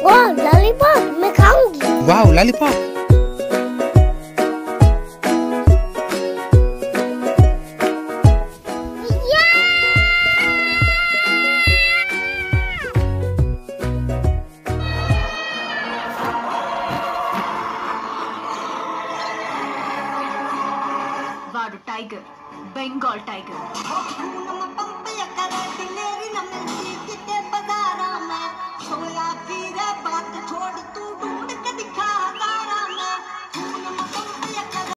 वाह लॉलीपॉप मैं खाऊंगी। वाह लॉलीपॉप। వాడు టైగర్, బెంగాల్ టైగర్.